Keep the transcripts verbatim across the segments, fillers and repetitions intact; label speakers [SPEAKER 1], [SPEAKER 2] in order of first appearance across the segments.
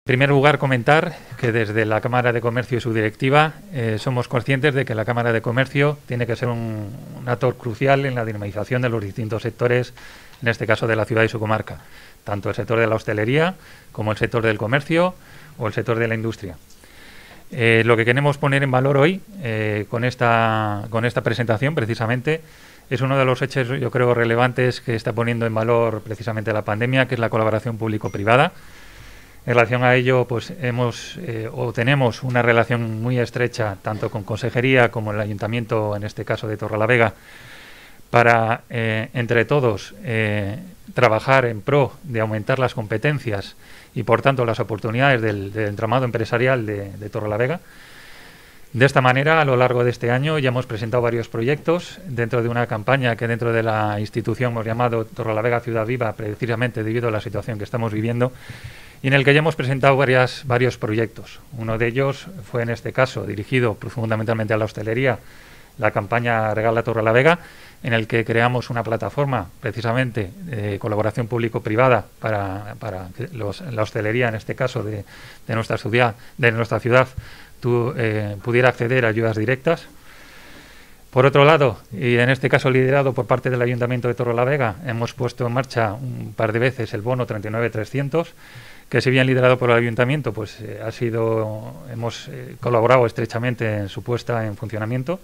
[SPEAKER 1] En primer lugar, comentar que desde la Cámara de Comercio y su directiva eh, somos conscientes de que la Cámara de Comercio tiene que ser un, un actor crucial en la dinamización de los distintos sectores, en este caso de la ciudad y su comarca, tanto el sector de la hostelería como el sector del comercio o el sector de la industria. Eh, lo que queremos poner en valor hoy eh, con, esta, con esta presentación precisamente es uno de los hechos, yo creo, relevantes que está poniendo en valor precisamente la pandemia, que es la colaboración público-privada. En relación a ello, pues hemos eh, o tenemos una relación muy estrecha tanto con Consejería como el Ayuntamiento, en este caso de Torrelavega, para eh, entre todos eh, trabajar en pro de aumentar las competencias y, por tanto, las oportunidades del, del entramado empresarial de, de Torrelavega. De esta manera, a lo largo de este año ya hemos presentado varios proyectos dentro de una campaña que dentro de la institución hemos llamado Torrelavega Ciudad Viva, precisamente debido a la situación que estamos viviendo, y en el que ya hemos presentado varias, varios proyectos. Uno de ellos fue, en este caso, dirigido fundamentalmente a la hostelería, la campaña Regala Torrelavega, en el que creamos una plataforma, precisamente, de colaboración público-privada para, para que los, la hostelería, en este caso, de, de, nuestra, ciudad, de nuestra ciudad, tú, eh, pudiera acceder a ayudas directas. Por otro lado, y en este caso liderado por parte del Ayuntamiento de Torrelavega, hemos puesto en marcha un par de veces el bono treinta y nueve trescientos, que si bien liderado por el Ayuntamiento, pues eh, ha sido, hemos eh, colaborado estrechamente en su puesta en funcionamiento.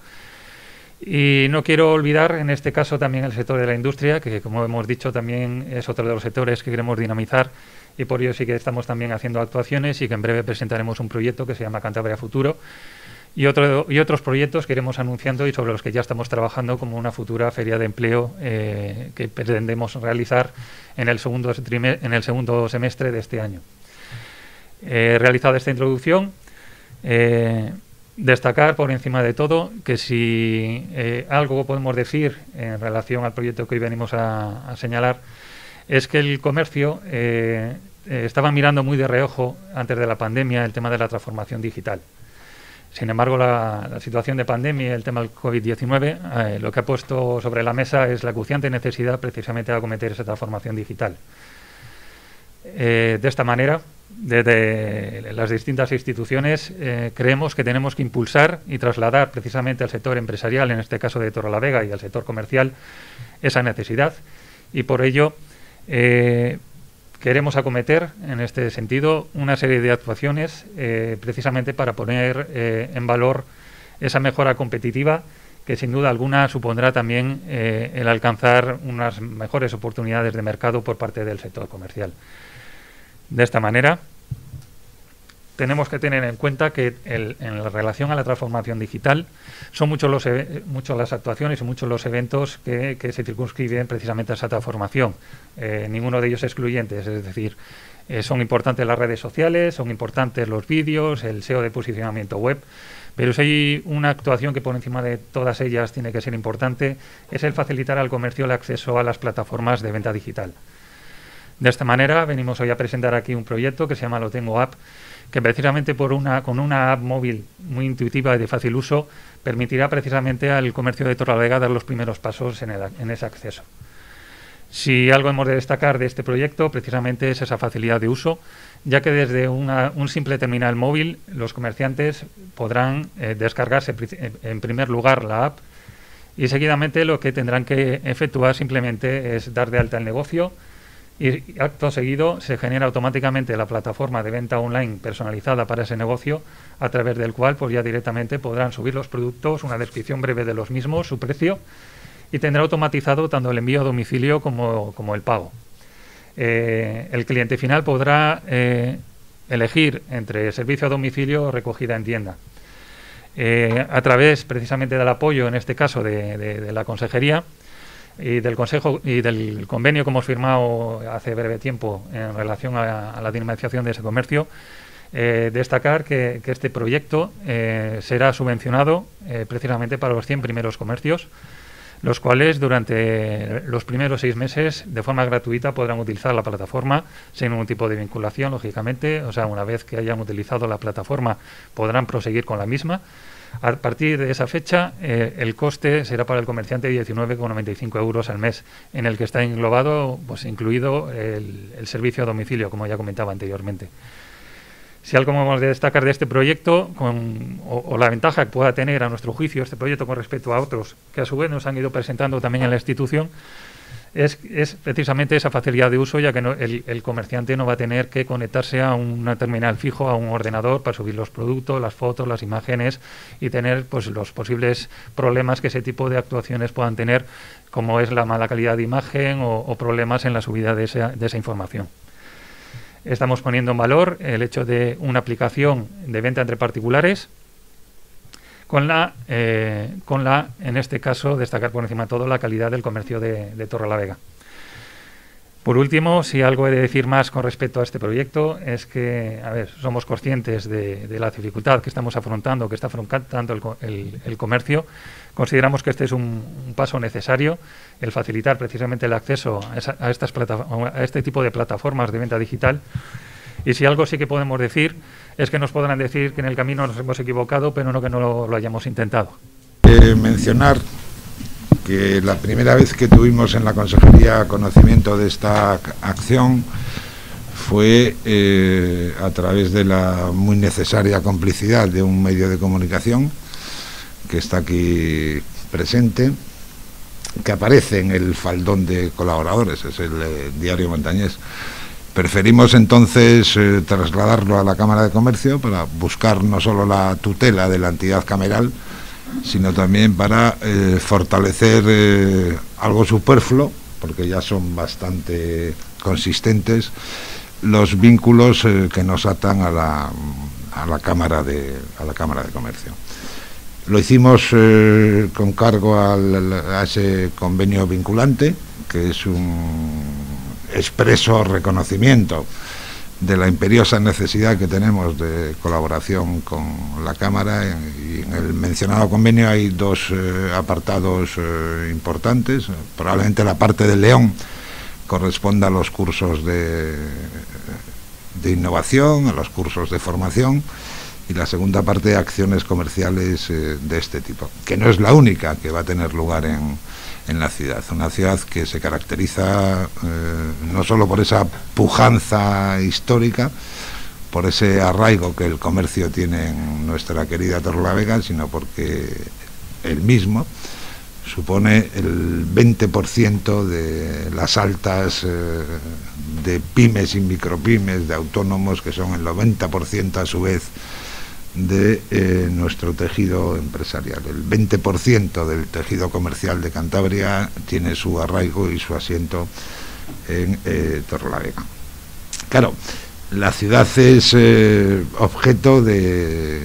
[SPEAKER 1] Y no quiero olvidar, en este caso, también el sector de la industria, que, como hemos dicho, también es otro de los sectores que queremos dinamizar, y por ello sí que estamos también haciendo actuaciones y que en breve presentaremos un proyecto que se llama Cantabria Futuro, y, otro, y otros proyectos que iremos anunciando y sobre los que ya estamos trabajando, como una futura feria de empleo eh, que pretendemos realizar en el segundo, en el segundo semestre de este año. Eh, realizada esta introducción, eh, destacar por encima de todo que si eh, algo podemos decir en relación al proyecto que hoy venimos a, a señalar, es que el comercio eh, eh, estaba mirando muy de reojo antes de la pandemia el tema de la transformación digital. Sin embargo, la, la situación de pandemia y el tema del COVID diecinueve eh, lo que ha puesto sobre la mesa es la acuciante necesidad precisamente de acometer esa transformación digital. Eh, de esta manera, desde las distintas instituciones, eh, creemos que tenemos que impulsar y trasladar precisamente al sector empresarial, en este caso de Torrelavega, y al sector comercial, esa necesidad, y por ello eh, queremos acometer, en este sentido, una serie de actuaciones eh, precisamente para poner eh, en valor esa mejora competitiva que sin duda alguna supondrá también eh, el alcanzar unas mejores oportunidades de mercado por parte del sector comercial. De esta manera, tenemos que tener en cuenta que el, en relación a la transformación digital son muchos los muchas las actuaciones y muchos los eventos que, que se circunscriben precisamente a esa transformación. Eh, ninguno de ellos excluyentes, es decir, eh, son importantes las redes sociales, son importantes los vídeos, el S E O de posicionamiento web, pero si hay una actuación que por encima de todas ellas tiene que ser importante, es el facilitar al comercio el acceso a las plataformas de venta digital. De esta manera, venimos hoy a presentar aquí un proyecto que se llama Lo Tengo App, que precisamente por una, con una app móvil muy intuitiva y de fácil uso, permitirá precisamente al comercio de Torrelavega dar los primeros pasos en, el, en ese acceso. Si algo hemos de destacar de este proyecto, precisamente es esa facilidad de uso, ya que desde una, un simple terminal móvil los comerciantes podrán eh, descargarse en primer lugar la app y seguidamente lo que tendrán que efectuar simplemente es dar de alta el negocio, y acto seguido se genera automáticamente la plataforma de venta online personalizada para ese negocio, a través del cual pues ya directamente podrán subir los productos, una descripción breve de los mismos, su precio, y tendrá automatizado tanto el envío a domicilio como, como el pago. Eh, el cliente final podrá eh, elegir entre servicio a domicilio o recogida en tienda. Eh, a través precisamente del apoyo, en este caso de, de, de la Consejería, y del consejo y del convenio que hemos firmado hace breve tiempo en relación a, a la dinamización de ese comercio, eh, destacar que, que este proyecto eh, será subvencionado eh, precisamente para los cien primeros comercios, los cuales durante los primeros seis meses de forma gratuita podrán utilizar la plataforma sin ningún tipo de vinculación, lógicamente. O sea, una vez que hayan utilizado la plataforma podrán proseguir con la misma. A partir de esa fecha, eh, el coste será para el comerciante diecinueve coma noventa y cinco euros al mes, en el que está englobado, pues incluido el, el servicio a domicilio, como ya comentaba anteriormente. Si algo hemos de destacar de este proyecto, con, o, o la ventaja que pueda tener a nuestro juicio este proyecto con respecto a otros que a su vez nos han ido presentando también en la institución, es, es precisamente esa facilidad de uso, ya que no, el, el comerciante no va a tener que conectarse a una terminal fijo, a un ordenador para subir los productos, las fotos, las imágenes y tener pues los posibles problemas que ese tipo de actuaciones puedan tener, como es la mala calidad de imagen o, o problemas en la subida de esa, de esa información. Estamos poniendo en valor el hecho de una aplicación de venta entre particulares con la, eh, con la, en este caso, destacar por encima de todo la calidad del comercio de, de Torrelavega. Por último, si algo he de decir más con respecto a este proyecto, es que, a ver, somos conscientes de, de la dificultad que estamos afrontando, que está afrontando el, el, el comercio. Consideramos que este es un, un paso necesario, el facilitar precisamente el acceso a, esa, a, estas a este tipo de plataformas de venta digital. Y si algo sí que podemos decir, es que nos podrán decir que en el camino nos hemos equivocado, pero no que no lo, lo hayamos intentado.
[SPEAKER 2] Eh, mencionar que la primera vez que tuvimos en la Consejería conocimiento de esta acción fue eh, a través de la muy necesaria complicidad de un medio de comunicación que está aquí presente, que aparece en el faldón de colaboradores, es el eh, Diario Montañés. Preferimos entonces eh, trasladarlo a la Cámara de Comercio para buscar no solo la tutela de la entidad cameral, sino también para eh, fortalecer eh, algo superfluo, porque ya son bastante consistentes los vínculos eh, que nos atan a la, a la Cámara de, a la Cámara de Comercio. Lo hicimos eh, con cargo al, a ese convenio vinculante, que es un expreso reconocimiento de la imperiosa necesidad que tenemos de colaboración con la Cámara, y en el mencionado convenio hay dos eh, apartados eh, importantes. Probablemente la parte de León corresponda a los cursos de, de innovación, a los cursos de formación, y la segunda parte, acciones comerciales eh, de este tipo, que no es la única que va a tener lugar en, en la ciudad. Una ciudad que se caracteriza eh, no solo por esa pujanza histórica, por ese arraigo que el comercio tiene en nuestra querida Torrelavega, sino porque el mismo supone el veinte por ciento de las altas eh, de pymes y micropymes, de autónomos, que son el noventa por ciento a su vez de eh, nuestro tejido empresarial. El veinte por ciento del tejido comercial de Cantabria tiene su arraigo y su asiento en eh, Torrelavega. Claro, la ciudad es eh, objeto de,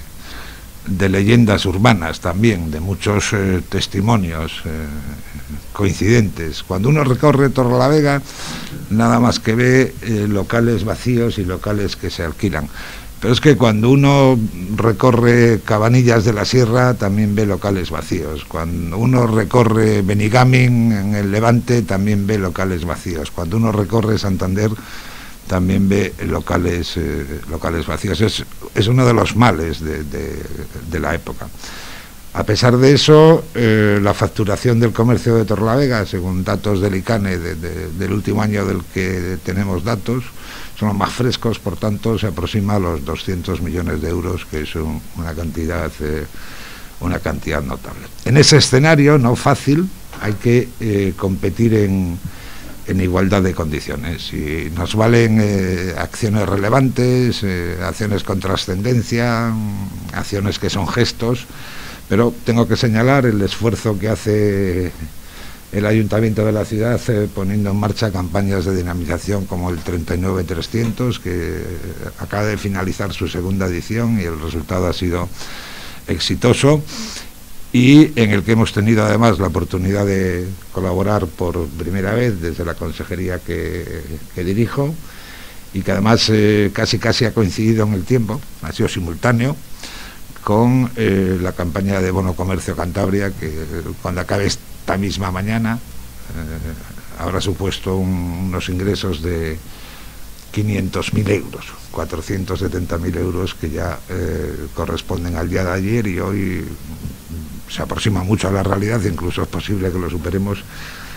[SPEAKER 2] de leyendas urbanas también, de muchos eh, testimonios eh, coincidentes. Cuando uno recorre Torrelavega, nada más que ve eh, locales vacíos y locales que se alquilan. Pero es que cuando uno recorre Cabanillas de la Sierra también ve locales vacíos. Cuando uno recorre Benigamin en el Levante también ve locales vacíos. Cuando uno recorre Santander también ve locales, eh, locales vacíos. Es, es uno de los males de, de, de la época. A pesar de eso, eh, la facturación del comercio de Torrelavega, según datos del ICANE de, de, del último año del que tenemos datos, son los más frescos, por tanto se aproxima a los doscientos millones de euros, que es un, una cantidad eh, una cantidad notable. En ese escenario no fácil hay que eh, competir en, en igualdad de condiciones, y nos valen eh, acciones relevantes, eh, acciones con trascendencia, acciones que son gestos, pero tengo que señalar el esfuerzo que hace el Ayuntamiento de la ciudad eh, poniendo en marcha campañas de dinamización como el treinta y nueve trescientos, que acaba de finalizar su segunda edición y el resultado ha sido exitoso, y en el que hemos tenido además la oportunidad de colaborar por primera vez desde la consejería que, que dirijo, y que además eh, casi casi ha coincidido en el tiempo, ha sido simultáneo con eh, la campaña de Bono Comercio Cantabria, que cuando acabe esta misma mañana eh, habrá supuesto un, unos ingresos de quinientos mil euros, cuatrocientos setenta mil euros, que ya eh, corresponden al día de ayer, y hoy se aproxima mucho a la realidad, incluso es posible que lo superemos,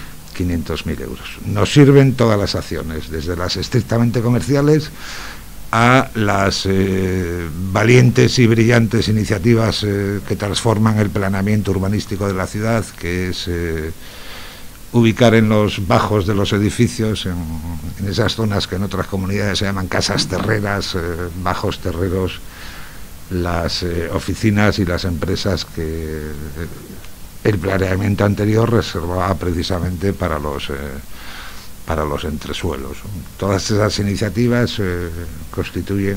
[SPEAKER 2] quinientos mil euros. Nos sirven todas las acciones, desde las estrictamente comerciales a las eh, valientes y brillantes iniciativas eh, que transforman el planeamiento urbanístico de la ciudad, que es eh, ubicar en los bajos de los edificios, en, en esas zonas que en otras comunidades se llaman casas terreras, eh, bajos terreros, las eh, oficinas y las empresas que eh, el planeamiento anterior reservaba precisamente para los eh, para los entresuelos. Todas esas iniciativas eh, constituyen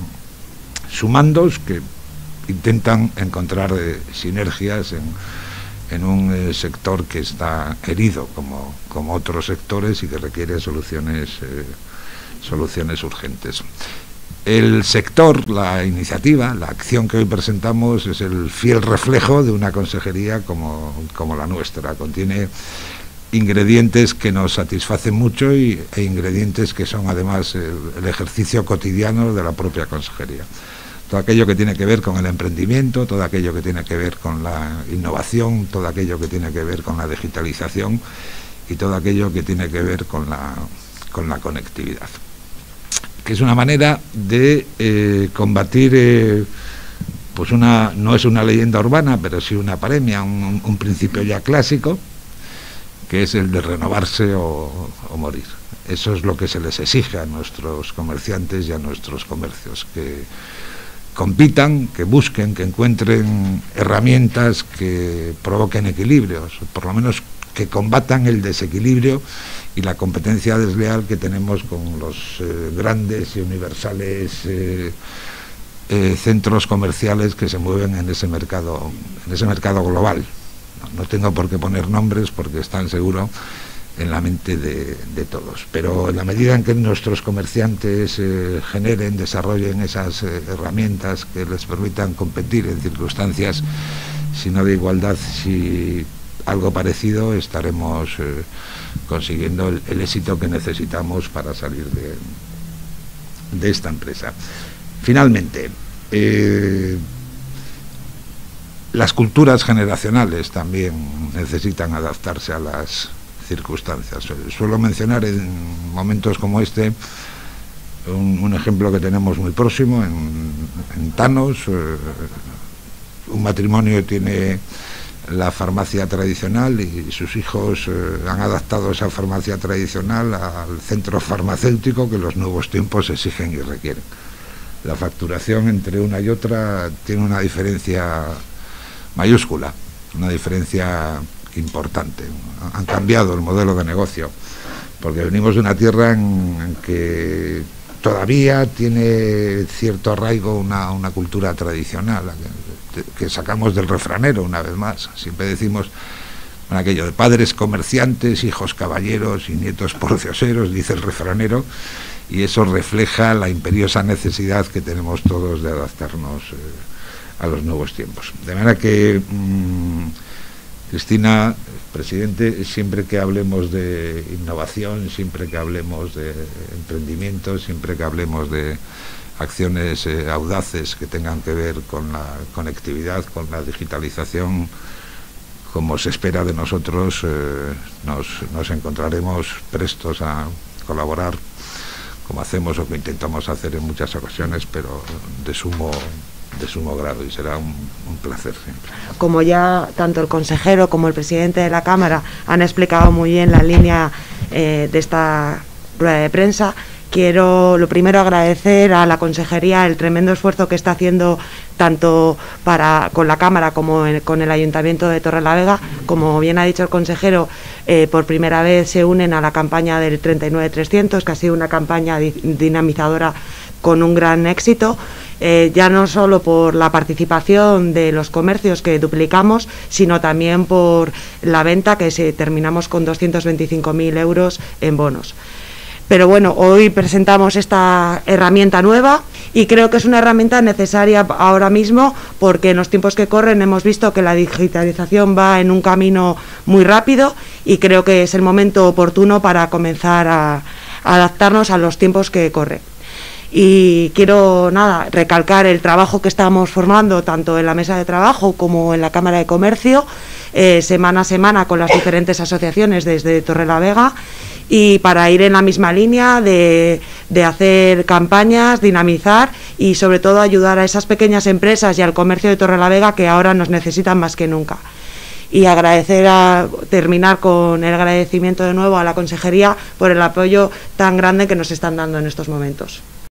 [SPEAKER 2] sumandos que intentan encontrar eh, sinergias en, en un eh, sector que está herido como, como otros sectores y que requiere soluciones, eh, soluciones urgentes. El sector, la iniciativa, la acción que hoy presentamos es el fiel reflejo de una consejería como, como la nuestra. Contiene ingredientes que nos satisfacen mucho y, e ingredientes que son además el, el ejercicio cotidiano de la propia consejería. Todo aquello que tiene que ver con el emprendimiento, todo aquello que tiene que ver con la innovación, todo aquello que tiene que ver con la digitalización y todo aquello que tiene que ver con la, con la conectividad. Que es una manera de eh, combatir, eh, pues una, no es una leyenda urbana, pero sí una paremia, un, un principio ya clásico, que es el de renovarse o, o morir. Eso es lo que se les exige a nuestros comerciantes y a nuestros comercios, que compitan, que busquen, que encuentren herramientas que provoquen equilibrios, por lo menos que combatan el desequilibrio y la competencia desleal que tenemos con los eh, grandes y universales eh, eh, centros comerciales que se mueven en ese mercado, en ese mercado global. No tengo por qué poner nombres porque están seguro en la mente de, de todos, pero en la medida en que nuestros comerciantes eh, generen, desarrollen esas eh, herramientas que les permitan competir en circunstancias, si no de igualdad, si algo parecido, estaremos eh, consiguiendo el, el éxito que necesitamos para salir de, de esta empresa. Finalmente, eh, las culturas generacionales también necesitan adaptarse a las circunstancias. Suelo mencionar en momentos como este un, un ejemplo que tenemos muy próximo en, en Tanos. Eh, un matrimonio tiene la farmacia tradicional y sus hijos eh, han adaptado esa farmacia tradicional al centro farmacéutico que los nuevos tiempos exigen y requieren. La facturación entre una y otra tiene una diferencia mayúscula, una diferencia importante. Han cambiado el modelo de negocio, porque venimos de una tierra en, en que todavía tiene cierto arraigo una, una cultura tradicional, que, que sacamos del refranero una vez más. Siempre decimos, bueno, aquello de padres comerciantes, hijos caballeros y nietos porcioseros, dice el refranero, y eso refleja la imperiosa necesidad que tenemos todos de adaptarnos eh, a los nuevos tiempos. De manera que, mmm, Cristina, presidente, siempre que hablemos de innovación, siempre que hablemos de emprendimiento, siempre que hablemos de acciones eh, audaces que tengan que ver con la conectividad, con la digitalización, como se espera de nosotros, eh, nos, nos encontraremos prestos a colaborar, como hacemos o que intentamos hacer en muchas ocasiones, pero de sumo de sumo grado, y será un, un placer siempre.
[SPEAKER 3] Como ya tanto el consejero como el presidente de la Cámara han explicado muy bien la línea eh, de esta rueda de prensa, quiero lo primero agradecer a la consejería el tremendo esfuerzo que está haciendo tanto para con la Cámara como en, con el Ayuntamiento de Torrelavega. Como bien ha dicho el consejero, eh, por primera vez se unen a la campaña del treinta y nueve trescientos, que ha sido una campaña di dinamizadora con un gran éxito. Eh, ya no solo por la participación de los comercios que duplicamos, sino también por la venta, que se, terminamos con doscientos veinticinco mil euros en bonos. Pero bueno, hoy presentamos esta herramienta nueva y creo que es una herramienta necesaria ahora mismo, porque en los tiempos que corren hemos visto que la digitalización va en un camino muy rápido y creo que es el momento oportuno para comenzar a, a adaptarnos a los tiempos que corren. Y quiero nada recalcar el trabajo que estamos formando tanto en la mesa de trabajo como en la Cámara de Comercio, eh, semana a semana con las diferentes asociaciones desde Torrelavega, y para ir en la misma línea de, de hacer campañas, dinamizar y sobre todo ayudar a esas pequeñas empresas y al comercio de Torrelavega que ahora nos necesitan más que nunca. Y agradecer a terminar con el agradecimiento de nuevo a la Consejería por el apoyo tan grande que nos están dando en estos momentos.